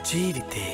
ජීවිතේ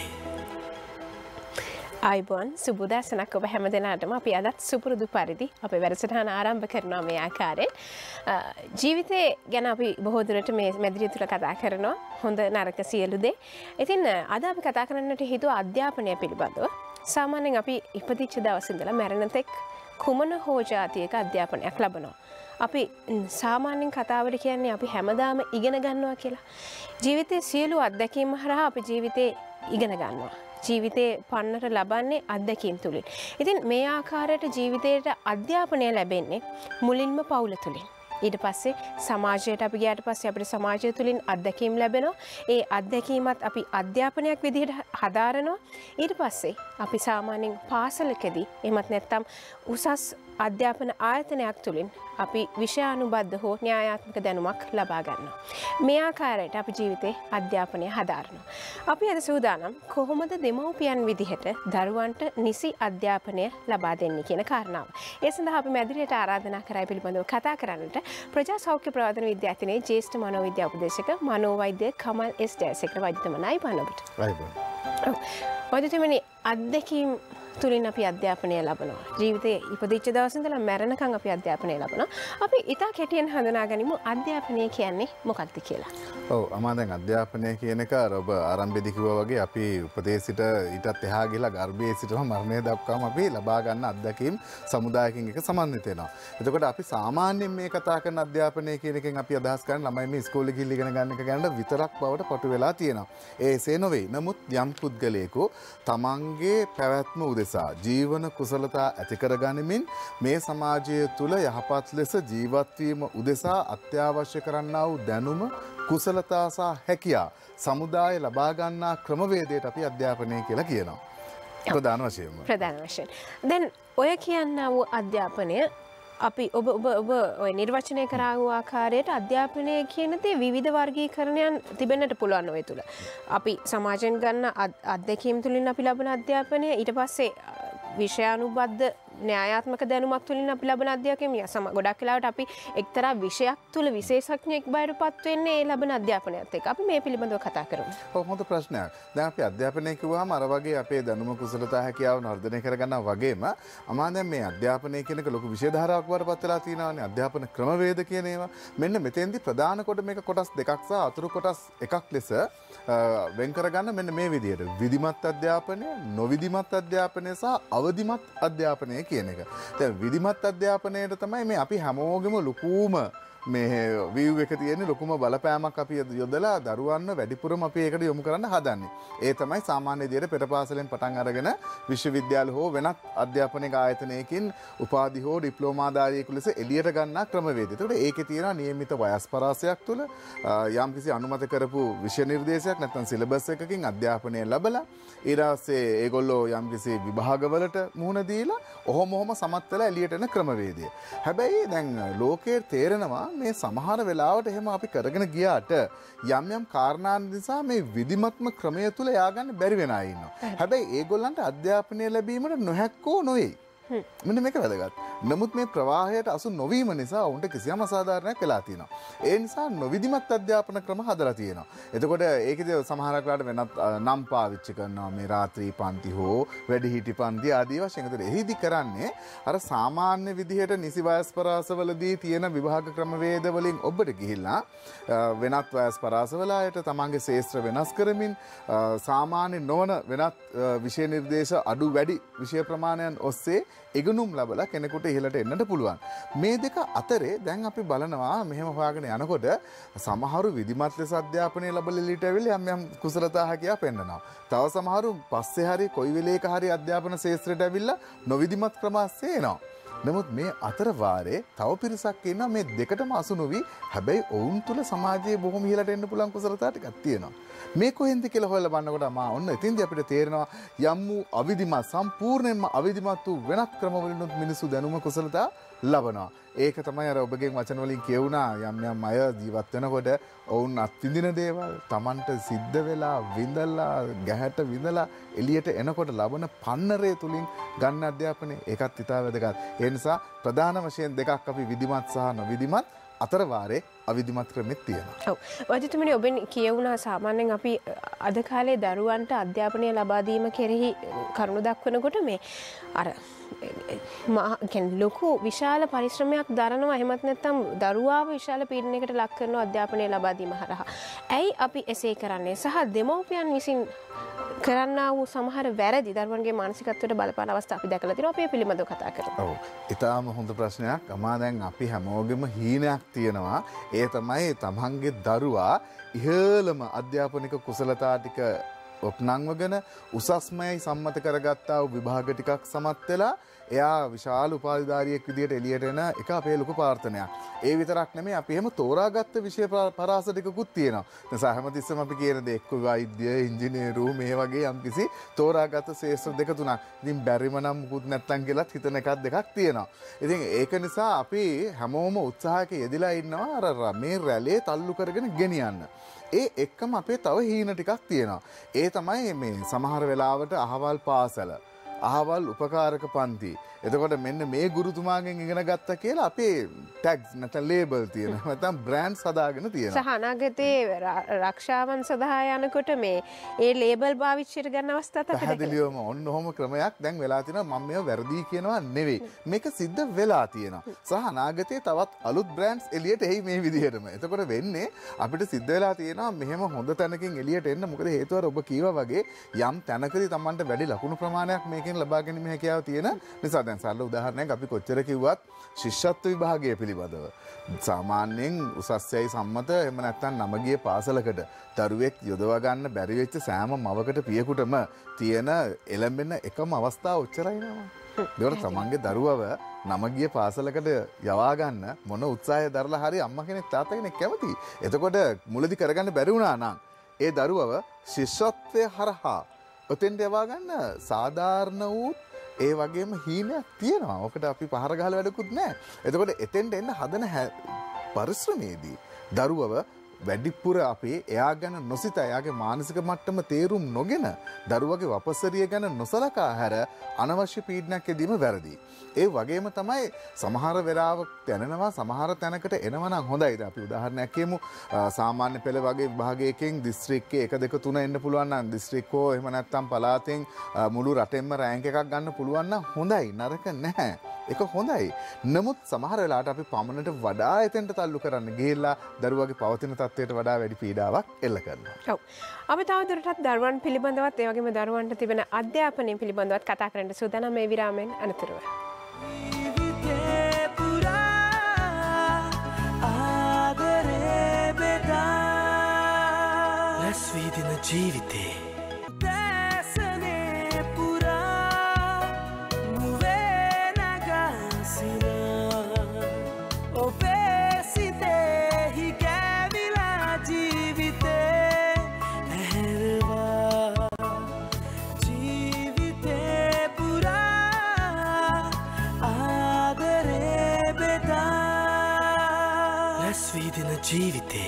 අයිබෝන් සුබුදෑසනක් ඔබ හැම දෙනාටම අපි අදත් සුපුරුදු පරිදි අපේ වැඩසටහන ආරම්භ කරනවා මේ ආකාරයෙන්. ජීවිතේ ගැන අපි බොහෝ දුරට මේ මැදිරිය තුල කතා කරනවා හොඳ නරක සියලු දේ. ඉතින් අද අපි කතා කරන්නට හිතුව අධ්‍යාපනය පිළිබඳව. සාමාන්‍යයෙන් අපි ඉපදිච්ච දවස් ඉඳලා මැරෙන තෙක් කුමන හෝ ජාතියක අධ්‍යාපනයක් ලබනවා. අපි සාමාන්‍යයෙන් කතාවට කියන්නේ අපි හැමදාම ඉගෙන ගන්නවා කියලා. ජීවිතයේ සියලු අත්දැකීම් හරහා අපි ජීවිතේ ඉගෙන ගන්නවා. ජීවිතේ පන්නර ලබන්නේ අත්දැකීම් තුලින්. ඉතින් මේ ආකාරයට ජීවිතේට අධ්‍යාපනය ලැබෙන්නේ මුලින්ම පවුල තුලින්. ඊට පස්සේ සමාජයට අපි ගියාට පස්සේ අපිට සමාජය තුලින් අත්දැකීම් ලැබෙනවා. ඒ අත්දැකීමත් අපි අධ්‍යාපනයක් විදිහට හදාරනවා. ඊට පස්සේ අපි සාමාන්‍යයෙන් පාසලකදී එහෙමත් නැත්නම් උසස් අධ්‍යාපන ආයතනයක් තුලින් අපි විෂයානුබද්ධ හෝ න්‍යායාත්මක දැනුමක් ලබා ගන්නවා. මේ ආකාරයට අපි ජීවිතේ අධ්‍යාපනය හදාරනවා. අපි අද සූදානම් කොහොමද දෙමව්පියන් විදිහට දරුවන්ට නිසි අධ්‍යාපනය ලබා දෙන්නේ කියන කාරණාව. ඒ සඳහා අපි මැදිරියට ආරාධනා කරයි පිළිබඳව කතා කරන්නට ප්‍රජා සෞඛ්‍ය ප්‍රවර්ධන විද්‍යාලයේ ජ්‍යෙෂ්ඨ මනෝවිද්‍යා උපදේශක මනෝවෛද්‍ය කමල් එස් ජයසේකර වෛද්‍යතුමනයි පනොබට. වෛද්‍යතුමනි අත්දැකීම් තුලින් අපි අධ්‍යාපනය ලබනවා. ජීවිතේ ඉපදිච්ච දවස් ඉඳලා මැරෙනකන් අපි අධ්‍යාපනය ලබනවා. අපි ඉතා කෙටියෙන් හඳුනා ගනිමු අධ්‍යාපනය කියන්නේ මොකක්ද කියලා. ඔව් අමා දැන් අධ්‍යාපනය කියන එක ඔබ ආරම්භයේදී කිව්වා වගේ අපි උපතේ සිට ඊටත් එහා ගිහලා ගර්භයේ සිටම මරණය දක්වාම අපි ලබා ගන්න අත්දැකීම් සමුදායකින් එක සමන්විත වෙනවා. එතකොට අපි සාමාන්‍යයෙන් මේ කතා කරන අධ්‍යාපනය කියන එකෙන් අපි අදහස් කරන්නේ ළමයි මේ ඉස්කෝලේ ගිහින් ඉගෙන ගන්න එක ගැන විතරක් බවට පටු වෙලා තියෙනවා. එසේ නොවේ. නමුත් යම් පුද්ගලයෙකු තමන්ගේ පැවැත්ම උදෙසා ජීවන කුසලතා ඇති කර ගනිමින් මේ සමාජය තුළ යහපත් ලෙස ජීවත් වීම උදෙසා අත්‍යවශ්‍ය කරන්නා වූ දැනුම කුසලතා සහ හැකියාව සමුදාය ලබා ගන්නා ක්‍රමවේදයට අපි අධ්‍යාපනය කියලා කියනවා. ප්‍රධාන වශයෙන්ම. ප්‍රධාන වශයෙන්. දැන් ඔය කියන්නා වූ අධ්‍යාපනය අපි ඔබ ඔය නිර්වචනය කරා වූ ආකාරයට අධ්‍යාපනය කියන දේ විවිධ වර්ගීකරණයන් තිබෙන්නට පුළුවන් ඔය තුල. අපි සමාජයෙන් ගන්න අත්දැකීම් තුලින් අපි ලබන අධ්‍යාපනය ඊට පස්සේ විෂයානුබද්ධ න්‍යායාත්මක දැනුමක් තුලින් අපි ලබන අධ්‍යාපනය ගොඩක් වෙලාවට අපි එක්තරා විෂයක් තුල විශේෂඥයෙක් බවට පත් වෙන්නේ ඒ ලබන අධ්‍යාපනයත් එක්ක. අපි මේ පිළිබඳව කතා කරමු. ඔව් හොඳ ප්‍රශ්නයක්. දැන් අපි අධ්‍යාපනය කිව්වහම අර වගේ අපේ දැනුම කුසලතා හැකියාව වර්ධනය කරගන්නවා වගේම අමා දැන් මේ අධ්‍යාපනය කියන එක ලොකු විෂය ධාරාවක් බවට පත් වෙලා තියෙනවානේ. අධ්‍යාපන ක්‍රමවේද කියන ඒවා. මෙන්න මෙතෙන්දී ප්‍රධාන කොට මේක කොටස් දෙකක් සහ අතුරු කොටස් එකක් ලෙස වෙන් කරගන්න මෙන්න මේ විදිහට විධිමත් අධ්‍යාපනය, නොවිධිමත් අධ්‍යාපනය සහ අවදිමත් අධ්‍යාපනය කියන එක. දැන් විධිමත් අධ්‍යාපනයට තමයි මේ අපි හැමෝගෙම ලොකුම මේ වීව් එක තියෙන ලොකුම බලපෑමක් අපි යොදලා දරුවන්ව වැඩිපුරම අපි ඒකට යොමු කරන්න හදන්නේ. ඒ තමයි සාමාන්‍ය විදියට පෙරපාසලෙන් පටන් අරගෙන විශ්වවිද්‍යාල හෝ වෙනත් අධ්‍යාපනික ආයතනයකින් උපාධි හෝ ඩිප්ලෝමාධාරියෙකු ලෙස එළියට ගන්නා ක්‍රමවේදය. ඒකට ඒකේ තියෙන නියමිත වයස් පරාසයක් තුළ යම්කිසි අනුමත කරපු විෂය නිර්දේශයක් නැත්නම් සිලබස් එකකින් අධ්‍යාපනය ලැබලා ඊට පස්සේ ඒගොල්ලෝ යම්කිසි විභාගවලට මුහුණ දීලා ඔහොම සමත් වෙලා එළියට එන ක්‍රමවේදය. හැබැයි දැන් ලෝකයේ තේරෙනවා මේ සමහර වෙලාවට එහෙම අපි කරගෙන ගියාට යම් කාරණා නිසා මේ විධිමත්ම ක්‍රමය තුල යාගන්න බැරි වෙන අය ඉන්නවා. හැබැයි ඒගොල්ලන්ට අධ්‍යාපනය ලැබීමට නොහැක්කෝ නොවේ. මෙන්න මේක වැදගත්. නමුත් මේ ප්‍රවාහයට අසු නොවීම නිසා උන්ට කිසියම් අසාධාරණයක් වෙලා තියෙනවා. ඒ නිසා නොවිධිමත් අධ්‍යාපන ක්‍රම හදලා තියෙනවා. එතකොට ඒකේදී සමහරක් වෙලාවට වෙනත් නම් පාවිච්චි කරනවා මේ රාත්‍රී පන්ති හෝ වැඩිහිටි පන්ති ආදී වශයෙන්. ඒතර එහිදී කරන්නේ අර සාමාන්‍ය විදිහට නිසි වයස් පරාසවලදී තියෙන විභාග ක්‍රමවේද වලින් ඔබට ගිහිල්ලා වෙනත් වයස් පරාසවල අයට තමන්ගේ ශේෂ්ත්‍ර වෙනස් කරමින් සාමාන්‍ය නොවන වෙනත් විෂය නිර්දේශ අඩු වැඩි විෂය ප්‍රමාණයන් ඔස්සේ ඉගෙනුම් ලැබලා කෙනෙකුට ඉහළට එන්නට පුළුවන්. මේ දෙක අතරේ දැන් අපි බලනවා මෙහෙම හොයාගෙන යනකොට සමහරු විධිමත් ලෙස අධ්‍යාපනය ලැබලා එළියට ඇවිල්ලා යම් කුසලතා හැකියාව පෙන්නනවා. තව සමහරු පස්සේ හරි කොයි වෙලේක හරි අධ්‍යාපන ශාස්ත්‍රයට ඇවිල්ලා නොවිධිමත් ක්‍රම ASCII එනවා. නමුත් මේ අතර වාරේ තව පිරිසක් ඉන්නවා මේ දෙකටම අසු නොවි හැබැයි ඔවුන් තුල සමාජයේ බොහොම ඉහළට එන්න පුළුවන් කුසලතා ටිකක් තියෙනවා. මේ කොහෙන්ද කියලා හොයලා බලනකොට මා ඔන්න එතින්දී අපිට තේරෙනවා යම් වූ අවිධිමත් සම්පූර්ණයෙන්ම අවිධිමත් වූ වෙනත් ක්‍රමවලිනුත් මිනිස්සු දැනුම කුසලතා ලබනවා. ඒක තමයි අර ඔබගේ වචන වලින් කියුණා යම් අය ජීවත් වෙනකොට ඔවුන් අත්විඳින දේවල් Tamanට සිද්ධ වෙලා විඳලා ගැහැට විඳලා එළියට එනකොට ලබන පන්නරය තුලින් ගන්න අධ්‍යාපනය ඒකත් ඉතා වැදගත්. ඒ නිසා ප්‍රධාන වශයෙන් දෙකක් අපි විධිමත් සහ නොවිධිමත් අතර වාරේ අවිධිමත් ක්‍රමෙත් තියෙනවා. ඔව්. වජිතුමනි ඔබෙන් කියවුණා සාමාන්‍යයෙන් අපි අද කාලේ දරුවන්ට අධ්‍යාපනය ලබා දීම කෙරෙහි කරුණු දක්වනකොට මේ අර ලොකු විශාල පරිශ්‍රමයක් දරනවා එහෙමත් නැත්නම් දරුවාව විශාල පීඩනයකට ලක් කරන අධ්‍යාපනය ලබා දීම හරහා. ඇයි අපි එසේ කරන්නේ? සහ දෙමව්පියන් විසින් කරන්නා වූ සමහර වැරදි දරුවන්ගේ මානසිකත්වයට බලපාන අවස්ථා අපි දැකලා තියෙනවා. අපි පිළිබඳව කතා කරමු. ඔව්. ඊටාම හොඳ ප්‍රශ්නයක්. අමා දැන් අපි හැමෝගෙම හීනයක් තියෙනවා. ඒ තමයි තමන්ගේ දරුවා ඉහළම අධ්‍යාපනික කුසලතා ටික ඔප්නංවගෙන උසස්මයි සම්මත කරගත්තා වූ විභාග ටිකක් සමත් වෙලා එයා විශාල උපාධිධාරියෙක් විදියට එළියට එන එක අපේ ලොකු ප්‍රාර්ථනයක්. ඒ විතරක් නෙමෙයි අපි එහෙම තෝරාගත්ත විෂය පරාස ටිකකුත් තියෙනවා. නිසා හැමතිස්සෙම අපි කියන දේ එක්ක වෛද්‍ය, ඉංජිනේරු මේ වගේ යම්කිසි තෝරාගත්ත ශේෂ්ත්‍ර දෙක තුනක්. ඉතින් බැරිම නම් මුකුත් නැත්තම් කියලාත් හිතන එකක් දෙකක් තියෙනවා. ඉතින් ඒක නිසා අපි හැමෝම උත්සාහයක යෙදලා ඉන්නවා අර මේ රැළේ තල්ලු කරගෙන ගෙනියන්න. ඒ එක්කම අපේ තව හීන ටිකක් තියෙනවා. ඒ තමයි මේ සමහර වෙලාවට අහවල් පාසල, අහවල් උපකාරක පන්ති. එතකොට මෙන්න මේ ගුරුතුමාගෙන් ඉගෙන ගත්තා කියලා අපේ ටැග්ස් නැත්නම් ලේබල් තියෙනවා. නැත්නම් බ්‍රෑන්ඩ්ස් හදාගෙන තියෙනවා. සහ අනාගතේ රක්ෂාවන් සඳහා යනකොට මේ ඒ ලේබල් පාවිච්චියට ගන්න අවස්ථාවක් අපිට පැහැදිලිවම ඔන්න ඔහොම ක්‍රමයක් දැන් වෙලා තියෙනවා. මම මේව වැරදි කියනවා නෙවෙයි. මේක සිද්ධ වෙලා තියෙනවා. සහ අනාගතේ තවත් අලුත් බ්‍රෑන්ඩ්ස් එළියට එයි මේ විදිහටම. එතකොට වෙන්නේ අපිට සිද්ධ වෙලා තියෙනවා මෙහෙම හොඳ තැනකින් එළියට එන්න. මොකද හේතුව ඔබ කීවා වගේ යම් තැනකදී Tamanට වැඩි ලකුණු ප්‍රමාණයක් මේකෙන් ලබා ගැනීම හැකියාව තියෙන නිසා දැන් සරල උදාහරණයක් අපි කොච්චර කිව්වත් ශිෂ්‍යත්ව විභාගය පිළිබඳව සාමාන්‍යයෙන් උසස්යයි සම්මත එහෙම නැත්නම් නමගිය පාසලකට දරුවෙක් යොදවා ගන්න බැරි වෙච්ච සෑම මවකට පියෙකුටම තියෙන එළඹෙන එකම අවස්ථාව ඔච්චරයි නේද? ඒකට තමන්ගේ දරුවව නමගිය පාසලකට යවා ගන්න මොන උත්සාහය දරලා හරි අම්මා කෙනෙක් තාත්තා කෙනෙක් කැමති. එතකොට මුලදි කරගන්න බැරි වුණා නම් ඒ දරුවව ශිෂ්‍යත්වයේ හරහා ඔතෙන්ට යවා ගන්න සාධාරණ වූ ඒ වගේම හීනයක් තියෙනවා. ඔකට අපි පහර ගහලා වැඩකුත් නැහැ. එතකොට එතෙන්ට එන්න හදන පරිශ්‍රමයේදී දරුවව වැඩිපුර අපේ එයා ගැන නොසිතා එයාගේ මානසික මට්ටම තේරුම් නොගෙන දරුවගේ වපසරිය ගැන නොසලකා හැර අනවශ්‍ය පීඩනයක් යෙදීම වැරදි. ඒ වගේම තමයි සමහර වෙලාවක් දැනෙනවා සමහර තැනකට එනවා නම් හොඳයි. අපි උදාහරණයක් කියමු. සාමාන්‍ය පෙළ වගේ විභාගයකින් දිස්ත්‍රික්කේ 1 2 3 එන්න පුළුවන් නම් දිස්ත්‍රික්කෝ එහෙම නැත්නම් පළාතෙන් මුළු රටෙන්ම රෑන්ක් එකක් ගන්න පුළුවන් නම් හොඳයි. නරක නැහැ. ඒක හොඳයි. නමුත් සමහර වෙලාවට අපි පමණට වඩා එතෙන්ට තල්ලු කරන්න ගිහිල්ලා දරුවගේ පවතින තත්ත්වයට වඩා වැඩි පීඩාවක් එල්ල කරනවා. ඔව්. අපි තවදුරටත් දරුවන් පිළිබඳවත් ඒ වගේම දරුවන්ට තිබෙන අධ්‍යාපනය පිළිබඳවත් කතා කරන්න සූදානම් මේ විරාමයෙන් අනතුරුව. Vihidena Jeewithe Vihidena Jeewithe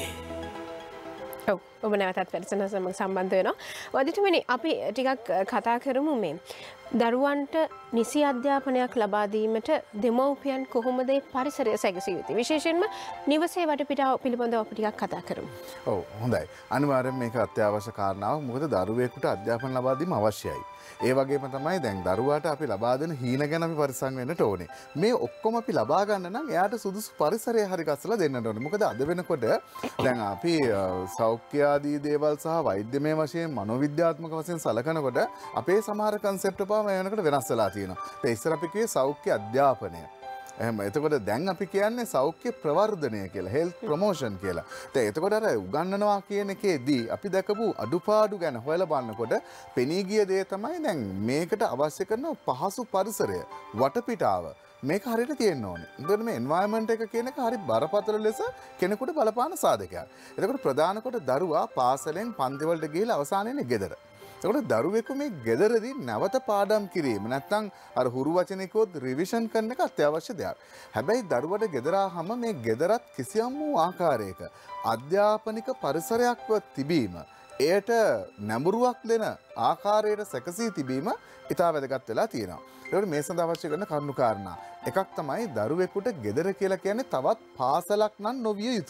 ඔබ නැවතත් වැඩසටහන සමග සම්බන්ධ වෙනවා. වදිතුමනි අපි ටිකක් කතා කරමු මේ දරුවන්ට නිසි අධ්‍යාපනයක් ලබා දීමට දෙමව්පියන් කොහොමද මේ පරිසරය සැකසිය යුත්තේ? විශේෂයෙන්ම නිවසේ වටපිටාව පිළිබඳව අපි ටිකක් කතා කරමු. ඔව් හොඳයි. අනිවාර්යෙන් මේක අත්‍යවශ්‍ය කාරණාවක්. මොකද දරුවෙකුට අධ්‍යාපන ලබා දීම අවශ්‍යයි. ඒ වගේම තමයි දැන් දරුවාට අපි ලබා දෙන හීන ගැන අපි පරිස්සම් වෙන්නට ඕනේ. මේ ඔක්කොම අපි ලබා ගන්න නම් එයාට සුදුසු පරිසරය හරි ගස්සලා දෙන්නට ඕනේ. මොකද අද වෙනකොට දැන් අපි සෞඛ්‍ය ආදී දේවල් සහ වෛද්‍යමය වශයෙන් මනෝවිද්‍යාත්මක වශයෙන් සලකනකොට අපේ සමහර කන්සෙප්ට් පවා මේ වෙනකොට වෙනස් වෙලා තියෙනවා. ඒ ඉස්සර අපි කිව්වේ සෞඛ්‍ය අධ්‍යාපනය. එහෙම එතකොට දැන් අපි කියන්නේ සෞඛ්‍ය ප්‍රවර්ධනය කියලා, හෙල්ත් ප්‍රොමෝෂන් කියලා. දැන් එතකොට අර උගන්වනවා කියන එකේදී අපි දැකපු අඩුපාඩු ගැන හොයලා බලනකොට පෙනී ගිය දේ තමයි දැන් මේකට අවශ්‍ය කරන පහසු පරිසරය, වටපිටාව මේක හරියට තියෙන්න ඕනේ. එතකොට මේ එන්වයරන්මන්ට් එක කියන එක හරි බරපතල ලෙස කෙනෙකුට බලපාන සාධකයක්. එතකොට ප්‍රධාන කොට දරුවා පාසලෙන් පන්ති වලට ගිහිලා අවසානයේදී ගෙදර. එතකොට දරුවෙකු මේ ගෙදරදී නැවත පාඩම් කිරීම නැත්නම් අර හුරු වචනිකෝත් රිවිෂන් කරන එක අත්‍යවශ්‍ය දෙයක්. හැබැයි දරුවට ගෙදර ආවම මේ ගෙදරත් කිසියම් වූ ආකාරයක අධ්‍යාපනික පරිසරයක්ව තිබීම, එයට නැඹුරුවක් දෙන ආකාරයට සැකසී තිබීම ඉතා වැදගත් වෙලා තියෙනවා. ඒකට මේ සඳහා අවශ්‍ය කරන කරුණු කාරණා එකක් තමයි දරුවෙකුට ගෙදර කියලා කියන්නේ තවත් පාසලක් නම් නොවිය යුතුයි.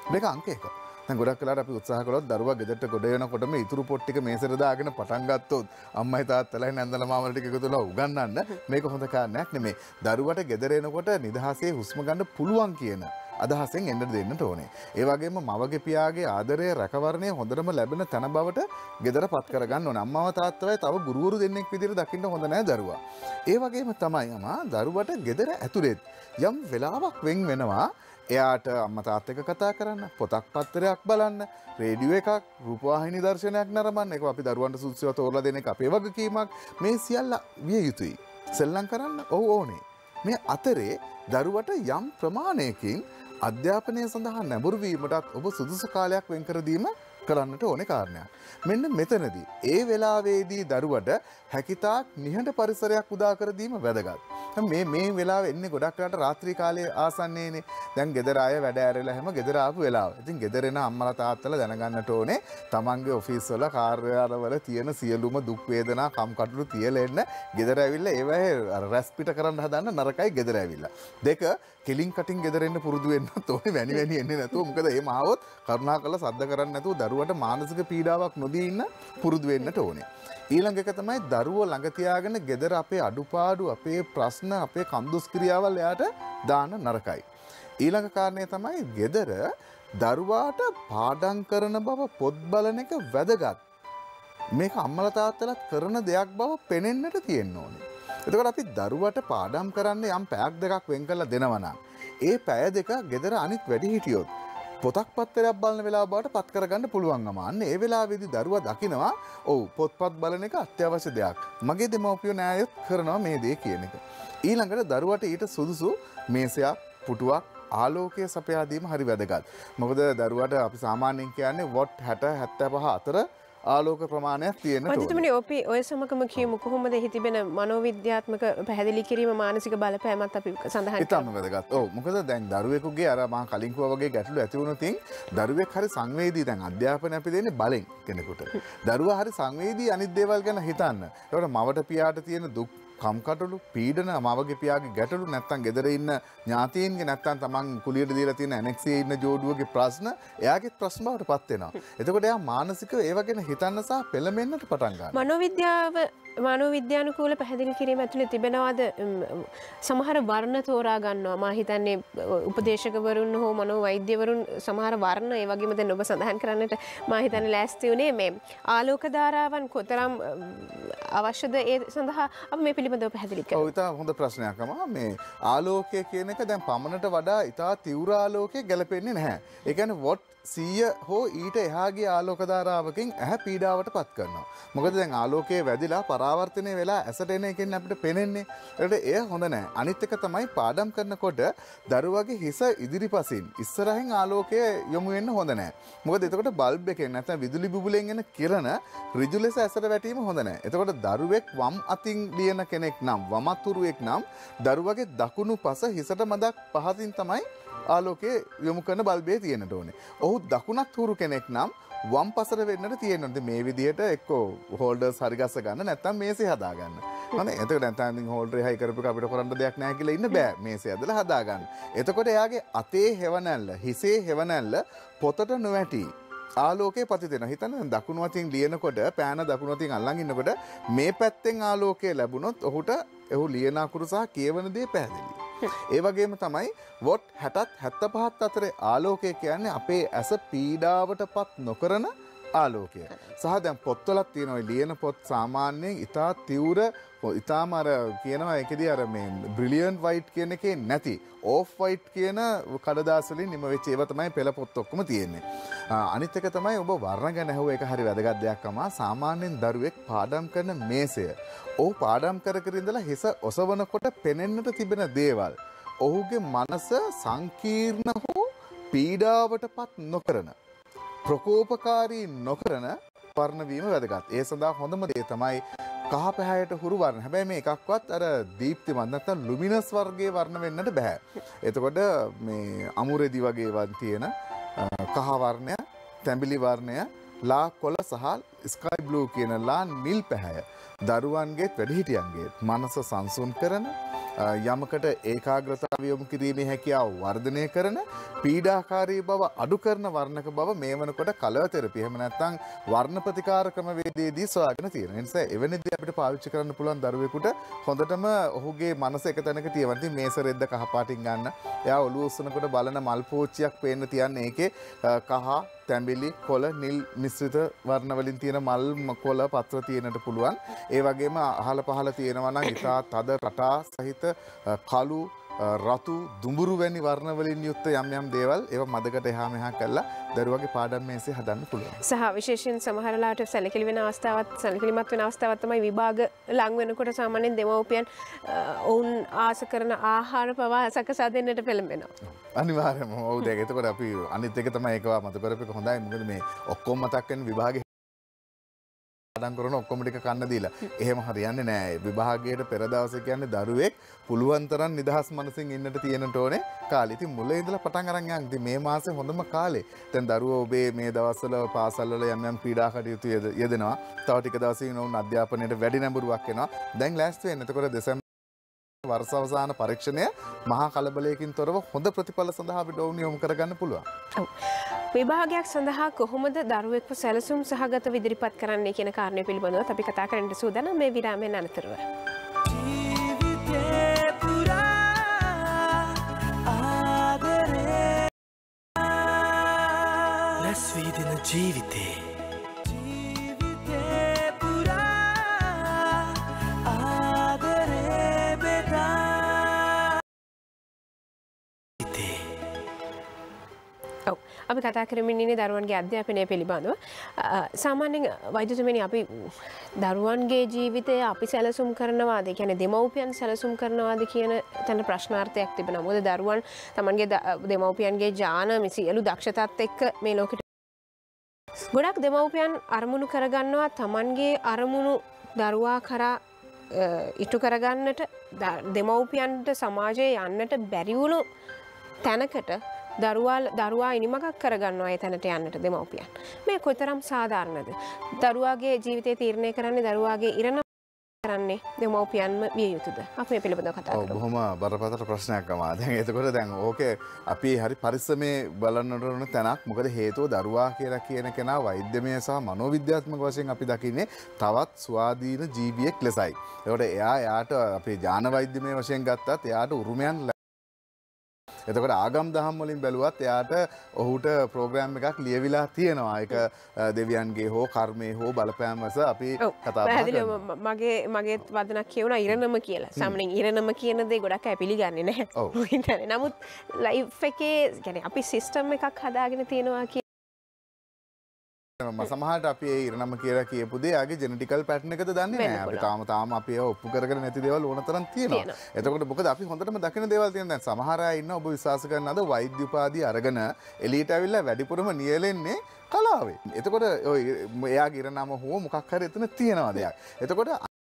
මේක අංක 1. දැන් ගොඩක් වෙලාවට අපි උත්සාහ කළොත් දරුවා ගෙදරට ගොඩ එනකොටම ඉතුරු පොත් ටික මේසෙට දාගෙන පටන් ගත්තොත් අම්මයි තාත්තලායි නැන්දලා මාමලා ටික එකතු වෙලා උගන්වන්න මේක හොඳ කාරණයක් නෙමෙයි. දරුවට ගෙදර එනකොට නිදහසේ හුස්ම ගන්න පුළුවන් කියන අදහසෙන් එන්න දෙන්නට ඕනේ. ඒ වගේම මවගේ පියාගේ ආදරය රැකවරණය හොඳටම ලැබෙන තන බවට ගෙදරපත් කරගන්න ඕනේ. අම්මව තාත්තවයි තව ගුරුවරු දෙන්නෙක් විදිහට දකින්න හොඳ නැහැ දරුවා. ඒ වගේම තමයි අමා දරුවට ගෙදර ඇතුළේ යම් වෙලාවක් වෙන් වෙනවා එයාට අම්මා තාත්තා එක්ක කතා කරන්න, පොතක් පත්තරයක් බලන්න, රේඩියෝ එකක්, රූපවාහිනී දර්ශනයක් නරඹන්න. ඒක අපි දරුවන්ට සුදුසුව තෝරලා දෙන එක අපේ වගකීමක්. මේ සියල්ල විය යුතුයි. සෙල්ලම් කරන්න ඕනේ. මේ අතරේ දරුවට යම් ප්‍රමාණයකින් අධ්‍යාපනය සඳහා නැඹුරු වීමටත් ඔබ සුදුසු කාලයක් වෙන් කර දීම කරන්නට ඕනේ කාරණයක්. මෙන්න මෙතනදී ඒ වෙලාවේදී දරුවට හැකිතාක් නිහඬ පරිසරයක් උදා කර දීම වැදගත්. මේ වෙලාව එන්නේ ගොඩක් වෙලාවට රාත්‍රී කාලයේ ආසන්නයේනේ. දැන් ගෙදර අය වැඩ ඇරලා හැම ගෙදර ආපු වෙලාව. ඉතින් ගෙදර එන අම්මලා තාත්තලා දැනගන්නට ඕනේ තමන්ගේ ඔෆිස් වල කාර්යාලවල තියෙන සියලුම දුක් වේදනා කම්කටොළු තියලා එන්න ගෙදර ඇවිල්ලා ඒවැහේ රැස් පිට කරන්න හදන්න නරකයි ගෙදර ඇවිල්ලා. 2 කෙලින් කටින් ගෙදර එන්න පුරුදු වෙන්නත් ඕනේ වැනි එන්නේ නැතුව. මොකද එහෙම ආවොත් කරුණාකරලා සද්ද කරන්නේ නැතුව දරුවට මානසික පීඩාවක් නොදී ඉන්න පුරුදු වෙන්නට ඕනේ. ඊළඟ එක තමයි දරුවෝ ළඟ තියාගෙන ගෙදර අපේ අඩුපාඩු අපේ ප්‍රශ්න අපේ කන්දුස් ක්‍රියාවල් එයාට දාන්න නරකයි. ඊළඟ කාරණය තමයි ගෙදර දරුවාට පාඩම් කරන බව පොත් බලන එක වැදගත්. මේක අම්මලා තාත්තලාත් කරන දෙයක් බව පෙනෙන්නට තියෙන්න ඕනේ. එතකොට අපි දරුවට පාඩම් කරන්න යම් පැයක් දෙකක් වෙන් කරලා දෙනවා නම් ඒ පැය දෙක ගෙදර අනිත් වැඩි හිටියොත් පොතක් පත්තරයක් බලන වෙලාව බවට පත් කරගන්න පුළුවන්ගම. අන්න ඒ වෙලාවේදී දරුවා දකිනවා ඔව් පොත්පත් බලන එක අත්‍යවශ්‍ය දෙයක්. මගේ දෙමව්පියෝ න්යායත් කරනවා මේ දේ කියන එක. ඊළඟට දරුවට ඊට සුදුසු මේසයක්, පුටුවක්, ආලෝකය සපයා දීම හරි වැදගත්. මොකද දරුවට අපි සාමාන්‍යයෙන් කියන්නේ වොට් 60 75 අතර ආලෝක ප්‍රමාණයක් තියෙන්න ඕනේ. මන්දිතුමනි අපි ඔය සමගම කියමු කොහොමද එහි තිබෙන මනෝවිද්‍යාත්මක පැහැදිලි කිරීම මානසික බලපෑමත් අපි සඳහන් කරමු. ඉතාම වැදගත්. ඔව් මොකද දැන් දරුවෙකුගේ අර මම කලින් කිව්වා වගේ ගැටලු ඇති වුණොතින් දරුවෙක් හරි සංවේදී. දැන් අධ්‍යාපනය අපි දෙන්නේ බලෙන් කෙනෙකුට. දරුවා හරි සංවේදී අනිත් දේවල් ගැන හිතන්න. ඒකට මවට පියාට තියෙන දුක් කම්කටොළු පීඩන මවගේ පියාගේ ගැටලු නැත්තම් ගෙදර ඉන්න ඥාතීන්ගේ නැත්තම් තමන් කුලියට දීලා තියෙන ඇනෙක්සියේ ඉන්න ජෝඩුවගේ ප්‍රශ්න එයාගේ ප්‍රශ්න බවට පත් වෙනවා. එතකොට එයා මානසිකව ඒව ගැන හිතන්න සහ පෙළඹෙන්නට පටන් ගන්නවා. මනෝවිද්‍යානුකූල පැහැදිලි කිරීම ඇතුළේ තිබෙනවාද සමහර වර්ණ තෝරා ගන්නවා. මා හිතන්නේ උපදේශකවරුන් හෝ මනෝවෛද්‍යවරුන් සමහර වර්ණ ඒ වගේම දැන් ඔබ සඳහන් කරන්නට මා හිතන්නේ ලෑස්ති උනේ මේ ආලෝක ධාරාවන් කොතරම් අවශ්‍යද ඒ සඳහා අපි මේ පිළිබඳව පැහැදිලි කරමු. ඔව් ඉතා හොඳ ප්‍රශ්නයක් අමා. මේ ආලෝකය කියන එක දැන් පමණට වඩා ඉතා තීව්‍ර ආලෝකයක් ගැලපෙන්නේ නැහැ. ඒ කියන්නේ වොට් 100 හෝ ඊට එහාගේ ආලෝක ධාරාවකින් ඇහැ පීඩාවට පත් කරනවා. මොකද දැන් ආලෝකයේ වැදිලා පරාවර්තනය වෙලා ඇසට එන එකෙන් අපිට පේන්නේ. ඒකට එය හොඳ නැහැ. අනිත් එක තමයි පාඩම් කරනකොට දරුවගේ හිස ඉදිරිපසින් ඉස්සරහින් ආලෝකය යොමු වෙන්න හොඳ නැහැ. මොකද එතකොට බල්බ් එකෙන් නැත්නම් විදුලි බුබුලෙන් එන කිරණ ඍජු ලෙස ඇසට වැටීම හොඳ නැහැ. එතකොට දරුවෙක් වම් අතින් ලියන කෙනෙක් නම් වමතුරුවෙක් නම් දරුවගේ දකුණු පස හිසට මදක් පහතින් තමයි ආලෝකයේ යොමු කරන බල්බේ තියෙන්නට ඕනේ. ඔහු දකුණත් හුරු කෙනෙක් නම් වම් පසට වෙන්නට තියෙනවා. මේ විදිහට එක්කෝ හෝල්ඩර්ස් හරි ගස්ස ගන්න නැත්නම් මේසේ හදා ගන්න. හරි. එතකොට නැත්නම් හෝල්ඩරේ හයි කරපු එක අපිට කරන්න දෙයක් නැහැ කියලා ඉන්න බෑ. මේසේ ඇදලා හදා ගන්න. එතකොට එයාගේ අතේ හෙවණැල්ල, හිසේ හෙවණැල්ල පොතට නොවැටි ආලෝකයේ පතිත වෙනවා. හිතන්න දකුණු අතින් ලියනකොට පෑන දකුණු අතින් අල්ලන් ඉන්නකොට මේ පැත්තෙන් ආලෝකය ලැබුණොත් ඔහුට එහු ලියන අකුරු සහ කියවන දේ පැහැදිලි. ඒ වගේම තමයි වොට් 60ත් 75ත් අතරේ ආලෝකය කියන්නේ අපේ ඇස පීඩාවටපත් නොකරන ආලෝකය. සහ දැන් පොත්වලත් තියෙනවා ලියන පොත් සාමාන්‍යයෙන් ඉතා තීව්‍ර ඉතාම අර කියනවා ඒකෙදී අර මේ බ්‍රිලියන්ට් වයිට් කියන එකේ නැති ඕෆ් වයිට් කියන කඩදාසි වලින් නිම වෙච්ච ඒවා තමයි පෙළ පොත් ඔක්කොම තියෙන්නේ. අනිත් එක තමයි ඔබ වර්ණ ගැන අහුව ඒක හරි වැදගත් දෙයක් තමයි. සාමාන්‍යයෙන් දරුවෙක් පාඩම් කරන මේසය ඔහු පාඩම් කර කර ඉඳලා හිස ඔසවනකොට පෙනෙන්නට තිබෙන දේවල් ඔහුගේ මනස සංකීර්ණ හෝ පීඩාවටපත් නොකරන ප්‍රකෝපකාරී නොකරන වර්ණ වීම වැදගත්. ඒ සඳහා හොඳම දේ තමයි කහ පැහැයට හුරු වර්ණ. හැබැයි මේ එකක්වත් අර දීප්තිමත් නැත්නම් ලුමිනස් වර්ගයේ වර්ණ වෙන්නට බෑ. එතකොට මේ අමුරෙදි වගේ වන් තියෙන කහ වර්ණය, තැඹිලි වර්ණය, ලා කොළ සහ ස්කයි බ්ලූ කියන ලා නිල් පැහැය දරුවන්ගේ වැඩිහිටියන්ගේ මනස සංසුන් කරන යමකට ඒකාග්‍රතාව යොමු කිරීමේ හැකියාව වර්ධනය කරන පීඩාකාරී බව අඩු කරන වර්ණක බව මේ වෙනකොට කලර් තෙරපි එහෙම නැත්නම් වර්ණ ප්‍රතිකාර ක්‍රමවේදයේදී සොයාගෙන තියෙනවා. ඒ නිසා එවැනි දේ අපිට පාවිච්චි කරන්න පුළුවන් දරුවෙකුට හොඳටම ඔහුගේ මනස එක තැනක තියවන්න. ඉතින් මේස රෙද්ද කහ පාටින් ගන්න. එයා ඔළුව උස්සනකොට බලන මල් පෝච්චියක් පේන්න තියන්නේ ඒකේ කහ තැඹිලි කොළ නිල් මිශ්‍රිත වර්ණ වලින් තියෙන මල් කොළ පත්‍ර තියෙනට පුළුවන්. ඒ වගේම අහල පහල තියෙනවා නම් ඉතා තද රටා සහිත කළු රතු දුඹුරු වැනි වර්ණ වලින් යුක්ත යම් යම් දේවල් ඒවා මදකට එහා මෙහා කරලා දරුවගේ පාඩම් මේසේ හදන්න පුළුවන්. සහ විශේෂයෙන් සමහර ලාට සැලකිලි වෙන අවස්ථාවක් සැලකිලිමත් වෙන අවස්ථාවක් තමයි විභාග ලඟ වෙනකොට සාමාන්‍යයෙන් දෙමව්පියන් ඔවුන් ආස කරන ආහාර පවා සකසා දෙන්නට පෙළඹෙනවා. අනිවාර්යයෙන්ම ඔව් දැන් එතකොට අපි අනිත් එක තමයි ඒකවා මත කරපේක හොඳයි. මොකද මේ ඔක්කොම මතක් වෙන විභාගේ පාඩම් කරන ඔක්කොම ටික කන්න දීලා. එහෙම හරියන්නේ නෑ. විභාගයට පෙර දවසේ කියන්නේ දරුවෙක් පුළුවන් තරම් නිදහස් මනසින් ඉන්නට තියෙනට ඕනේ කාලේ. ඉතින් මුලින් ඉඳලා පටන් අරන් යන්න. ඉතින් මේ මාසේ හොඳම කාලේ. දැන් දරුවෝ ඔබේ මේ දවස්වල පාසල් වල යම් යම් ක්‍රීඩා කටයුතු යෙදෙනවා. තව ටික දවසකින් උන් අධ්‍යාපනයට වැඩි නැඹුරුවක් එනවා. දැන් ලෑස්ති වෙන්න. එතකොට දෙසැම්බර් වර්ෂ අවසාන පරීක්ෂණය මහා කලබලයකින් තොරව හොඳ ප්‍රතිඵල සඳහා අපි ඩෝන් යොමු කරගන්න පුළුවන්. ඔව්. විභාගයක් සඳහා කොහොමද දරුවෙක්ව සැලසුම් සහගතව ඉදිරිපත් කරන්නේ කියන කාරණය පිළිබඳව අපි කතා කරන්න සූදානම් මේ විරාමයෙන් අනතුරුව. ලැස්වීදින ජීවිතේ අපි කතා කරමින් ඉන්නේ දරුවන්ගේ අධ්‍යාපනය පිළිබඳව. සාමාන්‍යයෙන් වෛද්‍යතුමනි අපි දරුවන්ගේ ජීවිතය අපි සැලසුම් කරනවාද? ඒ කියන්නේ දෙමව්පියන් සැලසුම් කරනවාද කියන තැන ප්‍රශ්නාර්ථයක් තිබෙනවා. මොකද දරුවන් තමන්ගේ දෙමව්පියන්ගේ ඥාන සියලු දක්ෂතාත් එක්ක මේ ලෝකෙට ගොඩක් දෙමව්පියන් අරමුණු කරගන්නවා තමන්ගේ අරමුණු දරුවා කරා ඉටු කරගන්නට දෙමව්පියන්ට සමාජයේ යන්නට බැරි වුණු තැනකට දරුවා ඉනිමගක් කරගන්නවා ඒ තැනට යන්නට දෙමව්පියන්. මේ කොතරම් සාධාරණද? දරුවාගේ ජීවිතය තීරණය කරන්නේ දරුවාගේ ඉරණ කරන්නේ දෙමව්පියන්ම විය යුතුද? අපි මේ පිළිබඳව කතා කරමු. බොහොම බරපතල ප්‍රශ්නයක් අමා. දැන් එතකොට දැන් ඕකේ අපි හරි පරිස්සමේ බලන්නට ඕන තැනක්. මොකද හේතුව දරුවා කියලා කියන කෙනා වෛද්‍යමය සහ මනෝවිද්‍යාත්මක වශයෙන් අපි දකින්නේ තවත් ස්වාධීන ජීවියෙක් ලෙසයි. ඒකට එයාට අපේ ඥාන වෛද්‍යමය වශයෙන් ගත්තත් එයාට උරුමයන් එතකොට ආගම් දහම් වලින් බැලුවත් එයාට ඔහුට ප්‍රෝග්‍රෑම් එකක් ලියවිලා තියෙනවා. ඒක දෙවියන්ගේ හෝ කර්මයේ හෝ බලපෑමස අපි කතා කරනවා. මගේ වදනක් කියුණා ඉරණම කියලා. සාමාන්‍යයෙන් ඉරණම කියන දේ ගොඩක් අය පිළිගන්නේ නැහැ. නමුත් ලයිෆ් එකේ يعني අපි සිස්ටම් එකක් හදාගෙන තියෙනවා සමහරට අපි ඒ ඉරණම කියලා කියපු දේ ආගේ ජෙනටිකල් පැටර්න් එකද දන්නේ නැහැ. අපි තාම අපි ඒවා ඔප්පු කරගෙන නැති දේවල් ඕන තරම් තියෙනවා. එතකොට මොකද අපි හොඳටම දකින දේවල් තියෙන දැන් සමහර අය ඉන්න ඔබ විශ්වාස කරනවද වෛද්‍ය උපාධිය අරගෙන එළියට ඇවිල්ලා වැඩිපුරම නියැලෙන්නේ කලාවේ. එතකොට ඔය එයාගේ ඉරණම හෝ මොකක් හරි එතන තියෙනවා දෙයක්. එතකොට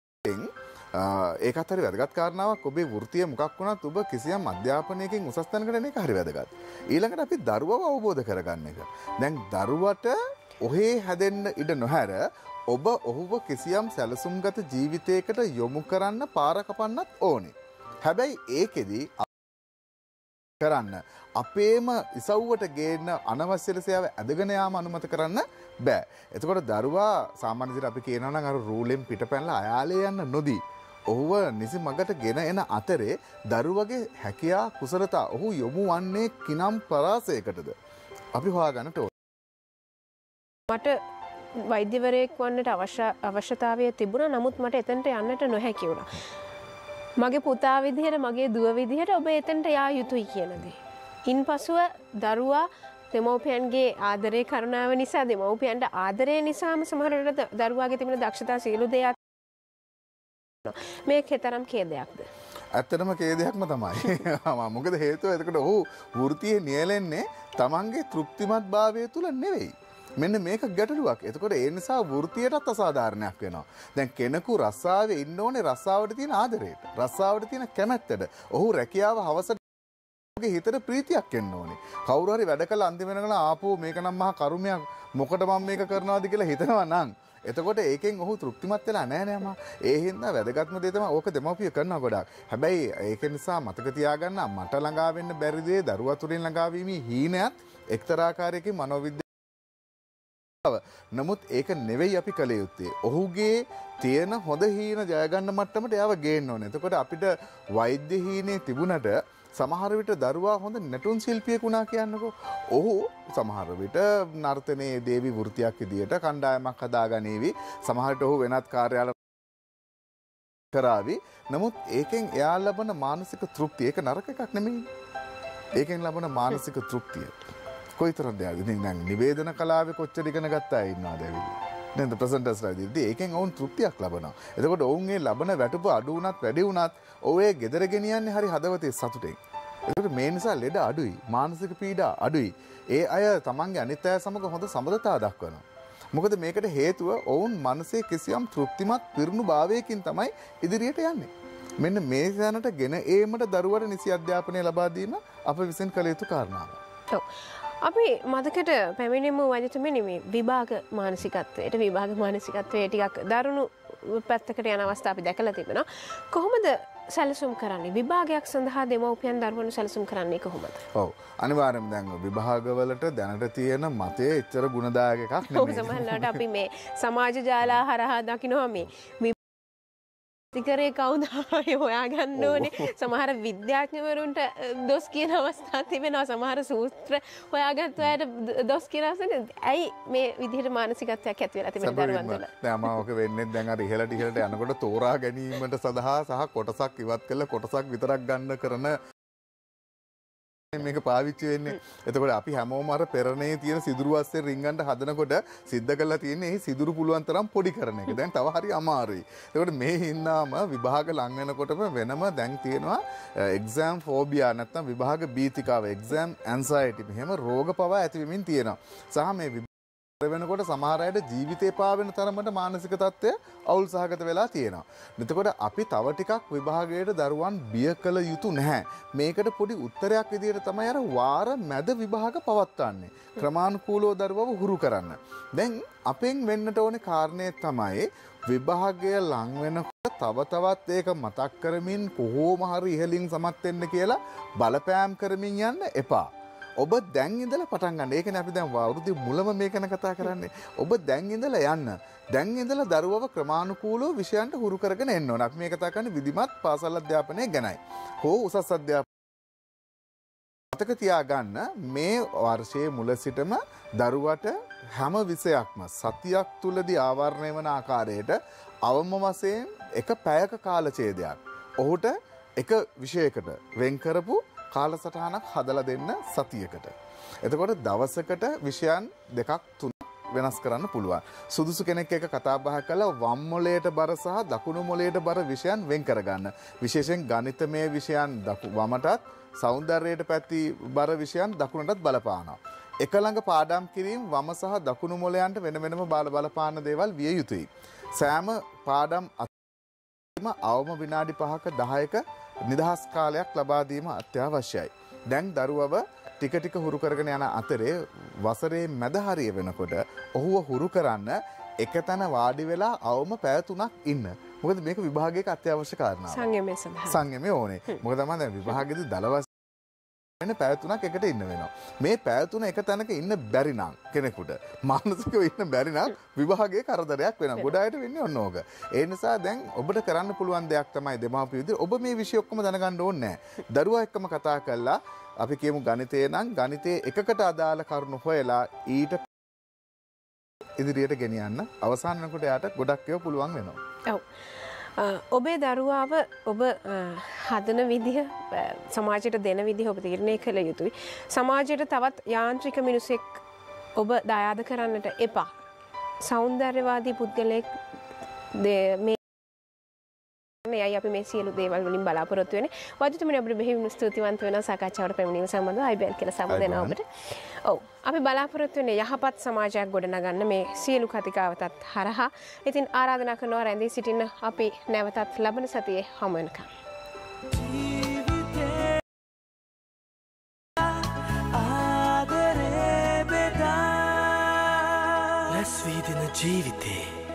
ඒකත් හරි වැදගත් කාරණාවක්. ඔබේ වෘත්තිය මොකක් වුණත් ඔබ කිසියම් අධ්‍යාපනයකින් උසස් තැනකට එන එක හරි වැදගත්. ඊළඟට අපි දරුවව අවබෝධ කරගන්න එක. දැන් දරුවට ඔහේ හැදෙන්න ඉඩ නොහැර ඔබ ඔහුව කිසියම් සැලසුම්ගත ජීවිතයකට යොමු කරන්න පාර කපන්නත් ඕනේ. හැබැයි ඒකෙදි කරන්න අපේම ඉසව්වට ගේන්න අනවශ්‍ය ලෙස ඇදගෙන යාම අනුමත කරන්න බෑ. එතකොට දරුවා සාමාන්‍ය විදිහට අපි කියනවා නම් අර රූලෙන් පිටපැනලා අයාලේ යන්න නොදී ඔහුව නිසි මගට ගෙන එන අතරේ දරුවගේ හැකියා කුසලතා ඔහු යොමු වන්නේ කිනම් පරාසයකටද අපි හොයාගන්නට ඕනේ. මට වෛද්‍යවරයෙක් වන්නට අවශ්‍යතාවය තිබුණා. නමුත් මට එතනට යන්නට නොහැකි වුණා. මගේ පුතා විදිහට මගේ දුව විදිහට ඔබ එතනට යා යුතුයි කියන දේ. ඉන්පසුව දරුවා දෙමව්පියන්ගේ ආදරේ කරුණාව නිසා දෙමව්පියන්ට ආදරය නිසාම සමහර වෙලාවට දරුවාගේ තිබෙන දක්ෂතා සියලු දේ මේ කෙතරම් කේදයක්ද? ඇත්තටම කේදයක්ම තමයි. මොකද හේතුව එතකොට ඔහු වෘත්තියේ නියැලෙන්නේ තමන්ගේ තෘප්තිමත් භාවය තුල නෙවෙයි. මෙන්න මේක ගැටලුවක්. එතකොට ඒ නිසා වෘත්තියටත් අසාධාරණයක් වෙනවා. දැන් කෙනෙකු රස්සාවේ ඉන්න ඕනේ රස්සාවට තියෙන ආදරයට. රස්සාවට තියෙන කැමැත්තට. ඔහු රැකියාව හවසට හිතට ප්‍රීතියක් එන්න ඕනේ. කවුරු හරි වැඩ කළ අන්තිම වෙනකන් ආපෝ මේක නම් මහා කරුමයක් මොකට මම මේක කරනවාද කියලා හිතනවා නම් එතකොට ඒකෙන් ඔහු තෘප්තිමත් වෙලා නැහැ නේද මම. ඒ හින්දා වැදගත්ම දේ තමයි ඕක දෙමව්පිය කරනවා ගොඩාක්. හැබැයි ඒක නිසා මතක තියාගන්න මට ළඟා වෙන්න බැරි දේ දරුවා තුලින් ළඟා වීමේ හීනයත් එක්තරා ආකාරයකින් මනෝවිද්‍යාව. නමුත් ඒක නෙවෙයි අපි කළ යුත්තේ. ඔහුගේ තියෙන හොඳ හීන ජය ගන්න මට්ටමට එයාව ගේන්න ඕනේ. එතකොට අපිට වෛද්‍ය හීනේ තිබුණට සමහර විට දරුවා හොඳ නැටුම් ශිල්පියෙක් වුණා කියන්නකෝ. ඔහු සමහර විට නර්තනයේ දේවි වෘත්තියක් විදියට කණ්ඩායමක් හදාගනීවි. සමහර විට ඔහු වෙනත් කාර්යාල කරાવી. නමුත් ඒකෙන් එයා ලබන මානසික තෘප්තිය ඒක නරක එකක් නෙමෙයි. ඒකෙන් ලබන මානසික තෘප්තිය කොයිතරම්ද යාවි. ඉතින් දැන් නිවේදන කලාවේ කොච්චර ඉගෙන ගත්තා ඉන්නවද ඇවිල්ලා. නේද ප්‍රසන්ටර්ස් රයිදී ඒකෙන් ඔවුන් තෘප්තියක් ලබනවා. එතකොට ඔවුන් ඒ ලබන වැටුප අඩු වුණත් වැඩි වුණත් ඔය ගෙදර ගෙනියන්නේ හරි හදවතේ සතුටෙන්. ඒකට මේ නිසා ලෙඩ අඩුයි, මානසික පීඩා අඩුයි. ඒ අය තමන්ගේ අනිත් අය සමග හොඳ සමගතාව දක්වනවා. මොකද මේකට හේතුව ඔවුන් මනසේ කිසියම් තෘප්තිමත් පිරුණු භාවයකින් තමයි ඉදිරියට යන්නේ. මෙන්න මේ දැනට ගෙන ඒමට දරුවට නිසි අධ්‍යාපනය ලබා දීම අප විසින් කළ යුතු කාරණාවක්. ඔව්. අපි මතකට පැමිණෙමු වෛද්‍යතුමනි මේ විභාග මානසිකත්වයට විභාග මානසිකත්වයේ ටිකක් දරුණු පැත්තකට යන අවස්ථා අපි දැකලා තිබෙනවා. කොහොමද සැලසුම් කරන්නේ? විභාගයක් සඳහා දෙමව්පියන් දරුවන්ව සැලසුම් කරන්නේ කොහොමද? ඔව් අනිවාර්යයෙන්ම දැන් විභාගවලට දැනට තියෙන මතය එච්චර ගුණදායක එකක් නෙමෙයි. සමහරවිට අපි මේ සමාජ ජාලා හරහා දකිනවා මේ තිකරේ කවුද හොයාගන්න ඕනේ. සමහර විද්‍යාඥවරුන්ට දොස් කියන අවස්ථා තිබෙනවා. සමහර සූත්‍ර හොයාගත්ත අයට දොස් කියන අවස්ථා. ඇයි මේ විදිහට මානසිකත්වයක් ඇති වෙලා තිබෙන්නේ දරුවන් තුළ? දැන් අමාවක වෙන්නේ දැන් අර ඉහළට යනකොට තෝරා ගැනීමට සඳහා සහ කොටසක් ඉවත් කරලා කොටසක් විතරක් ගන්න කරන මේක පාවිච්චි වෙන්නේ. එතකොට අපි හැමෝම අර පෙරණේ තියෙන සිදුරු අස්සේ රින්ගන්න හදනකොට සිද්ධ කරලා තියෙන්නේ ඒ සිදුරු පුළුවන් තරම් පොඩි කරන එක. දැන් තව හරි අමාරුයි. එතකොට මේ හින්දාම විභාග ලං වෙනකොටම වෙනම දැන් තියෙනවා එක්සෑම් ෆෝබියා නැත්නම් විභාග භීතිකාව, එක්සෑම් ඇන්සයිටි මෙහෙම රෝග පවා ඇති වෙමින් තියෙනවා. සහ මේ වෙනකොට සමහර අයට ජීවිතේ පාවෙන තරමට මානසික තත්ත්වය අවුල් සහගත වෙලා තියෙනවා. එතකොට අපි තව ටිකක් විභාගයට දරුවන් බිය කළ යුතු නැහැ. මේකට පොඩි උත්තරයක් විදිහට තමයි අර වාර මැද විභාග පවත්වන්නේ. ක්‍රමානුකූලව දරුවව හුරු කරන්න. දැන් අපෙන් වෙන්නට ඕනේ කාරණේ තමයි විභාගය ලං වෙනකොට තව තවත් ඒක මතක් කරමින් කොහොම හරි ඉහළින් සමත් වෙන්න කියලා බලපෑම් කරමින් යන්න එපා. ඔබ දැන් ඉඳලා පටන් ගන්න. ඒකනේ අපි දැන් වරුදි මුලම මේක ගැන කතා කරන්නේ. ඔබ දැන් ඉඳලා යන්න. දැන් ඉඳලා දරුවව ක්‍රමානුකූලව විෂයන්ට හුරු කරගෙන එන්න ඕන. අපි මේ කතා කරන්නේ විධිමත් පාසල් අධ්‍යාපනය ගැනයි. හෝ උසස් අධ්‍යාපනය. මතක තියාගන්න මේ වර්ෂයේ මුල සිටම දරුවට හැම විෂයක්ම සතියක් තුලදී ආවරණය වන ආකාරයට අවම වශයෙන් එක පැයක කාල ඡේදයක් ඔහුට එක විෂයකට වෙන් කරපු කාලසටහනක් හදලා දෙන්න සතියකට. එතකොට දවසකට විෂයන් දෙකක් තුනක් වෙනස් කරන්න පුළුවන්. සුදුසු කෙනෙක් එක්ක කතා බහ කරලා වම් මොලේට බර සහ දකුණු මොලේට බර විෂයන් වෙන් කරගන්න. විශේෂයෙන් ගණිතමය විෂයන් වමටත් සෞන්දර්යයට පැති බර විෂයන් දකුණටත් බලපානවා. එක ළඟ පාඩම් කිරීම වම සහ දකුණු මොලයන්ට වෙන වෙනම බලපාන දේවල් විය යුතුයි. සෑම පාඩම් අතරම අවම විනාඩි 5ක 10ක නිදහස් කාලයක් ලබා දීම අත්‍යවශ්‍යයි. දැන් දරුවව ටික ටික හුරු කරගෙන යන අතරේ වසරේ මැද හරිය වෙනකොට ඔහුව හුරු කරන්න එකතැන වාඩි වෙලා අවම පැය 3ක් ඉන්න. මොකද මේක විභාගයක අත්‍යවශ්‍ය කාරණාවක්. සංයමය සඳහා. සංයමය ඕනේ. මොකද තමයි දැන් විභාගෙදී දලවස් වෙන පැය 3ක් එකට ඉන්න වෙනවා. මේ පැය 3 එක තැනක ඉන්න බැරි නම් කෙනෙකුට මානසිකව ඉන්න බැරි නම් විභාගයේ කරදරයක් වෙනවා. ගොඩ අයට වෙන්නේ ඔන්න ඕක. ඒ නිසා දැන් ඔබට කරන්න පුළුවන් දෙයක් තමයි දෙමාපිය විදිහට ඔබ මේ විෂය ඔක්කොම දැනගන්න ඕනේ නැහැ. දරුවා එක්කම කතා කරලා අපි කියමු ගණිතේ නම් ගණිතයේ එකකට අදාළ කරුණු හොයලා ඊට ඉදිරියට ගෙනියන්න අවසාන වෙනකොට යාට ගොඩක් ඒවා පුළුවන් වෙනවා. ඔව්. ඔබේ දරුවාව ඔබ හදන විදිහ සමාජයට දෙන විදිහ ඔබ තීරණය කළ යුතුයි. සමාජයට තවත් යාන්ත්‍රික මිනිසෙක් ඔබ දායාද කරන්නට එපා. සෞන්දර්යවාදී පුද්ගලයෙක් මේ අපි මේ සියලු දේවල් වලින් බලාපොරොත්තු වෙන්නේ. වෛද්‍යතුමනි අපිට බෙහෙවින් ස්තුතිවන්ත වෙනවා සාකච්ඡාවට පැමිණීම සම්බන්ධව අයිබෑන් කියලා සම්බන්ධ ඔබට. ඔව් අපි බලාපොරොත්තු වෙන්නේ යහපත් සමාජයක් ගොඩනගන්න මේ සියලු කතිකාවතත් හරහා. ඉතින් ආරාධනා කරනවා රැඳී සිටින්න අපි නැවතත් ලබන සතියේ හමු වෙනකම්. ලස්වීදින ජීවිතේ